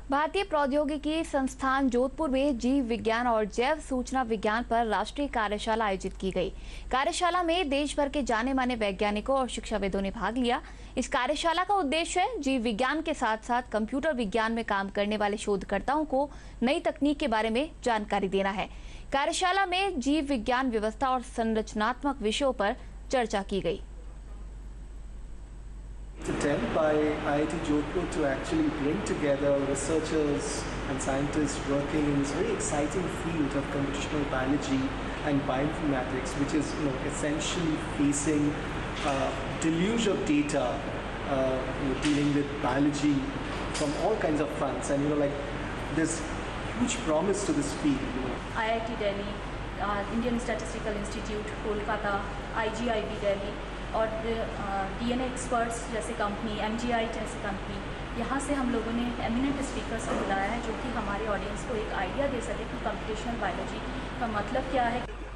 भारतीय प्रौद्योगिकी संस्थान जोधपुर में जीव विज्ञान और जैव सूचना विज्ञान पर राष्ट्रीय कार्यशाला आयोजित की गई। कार्यशाला में देश भर के जाने माने वैज्ञानिकों और शिक्षाविदों ने भाग लिया। इस कार्यशाला का उद्देश्य है जीव विज्ञान के साथ साथ कंप्यूटर विज्ञान में काम करने वाले शोधकर्ताओं को नई तकनीक के बारे में जानकारी देना है। कार्यशाला में जीव विज्ञान व्यवस्था और संरचनात्मक विषयों पर चर्चा की गई। Attempt by IIT Jodhpur to actually bring together researchers and scientists working in this very exciting field of computational biology and bioinformatics, which is essentially facing a deluge of data, dealing with biology from all kinds of fronts, and there's huge promise to this field. IIT Delhi, Indian Statistical Institute, Kolkata, IGIB Delhi और DNA experts जैसे company, MGI जैसी company, यहाँ से हम लोगों ने eminent speakers को बुलाया है जो कि हमारे ऑडियंस को एक आइडिया दे सके कि कंप्यूटेशनल बायोलॉजी का मतलब क्या है।